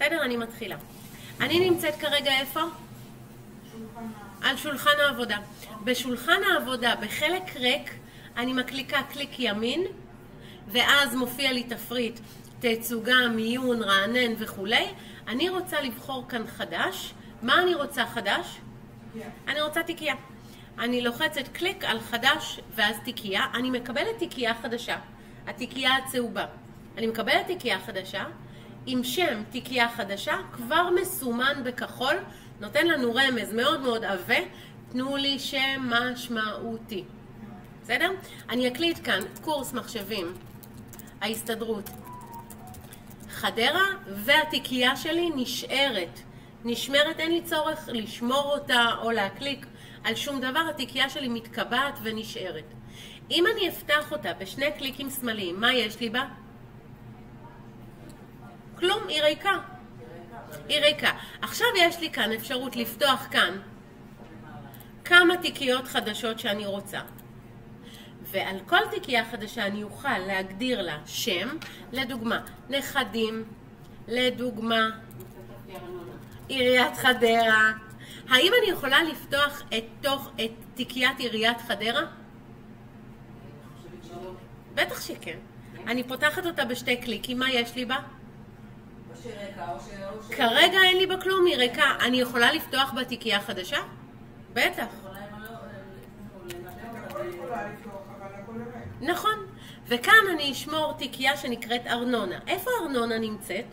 בסדר? אני מתחילה. אני נמצאת כרגע איפה? על שולחן העבודה. בשולחן העבודה, בחלק ריק, אני מקליקה קליק ימין, ואז מופיע לי תפריט, תצוגה, מיון, רענן וכו'. אני רוצה לבחור כאן חדש. מה אני רוצה חדש? אני רוצה תיקייה. אני לוחצת קליק על חדש ואז תיקייה. אני מקבלת תיקייה חדשה. התיקייה הצהובה. אני מקבלת תיקייה חדשה עם שם תיקייה חדשה, כבר מסומן בכחול, נותן לנו רמז מאוד מאוד עבה, תנו לי שם משמעותי. בסדר? אני אקליט כאן קורס מחשבים, ההסתדרות, חדרה, והתיקייה שלי נשמרת, אין לי צורך לשמור אותה או להקליק על שום דבר, התיקייה שלי מתקבעת ונשארת. אם אני אפתח אותה בשני קליקים שמאליים, מה יש לי בה? כלום, היא ריקה. היא ריקה. עכשיו יש לי כאן אפשרות לפתוח כאן כמה תיקיות חדשות שאני רוצה. ועל כל תיקייה חדשה אני אוכל להגדיר לה שם, לדוגמה, נכדים, לדוגמה, עיריית חדרה. האם אני יכולה לפתוח את תיקיית עיריית חדרה? בטח שכן. אני פותחת אותה בשתי קליקים, מה יש לי בה? כרגע אין לי בה כלום, היא ריקה. אני יכולה לפתוח בה תיקייה חדשה? בטח. נכון. וכאן אני אשמור תיקייה שנקראת ארנונה. איפה ארנונה נמצאת?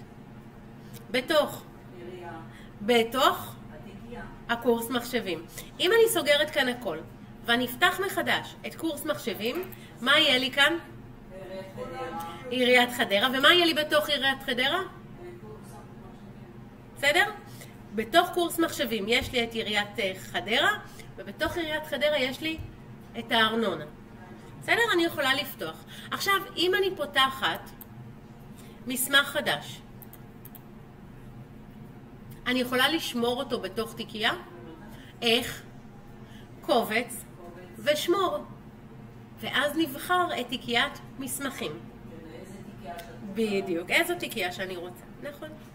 בתוך הקורס מחשבים. אם אני סוגרת כאן הכל ואני אפתח מחדש את קורס מחשבים, מה יהיה לי כאן? עיריית חדרה. ומה יהיה לי בתוך עיריית חדרה? בסדר? בתוך קורס מחשבים יש לי את עיריית חדרה, ובתוך עיריית חדרה יש לי את הארנונה. בסדר? אני יכולה לפתוח. עכשיו, אם אני פותחת מסמך חדש, אני יכולה לשמור אותו בתוך תיקייה? איך? קובץ ושמור. ואז נבחר את תיקיית מסמכים. בדיוק, איזו תיקייה שאני רוצה. נכון.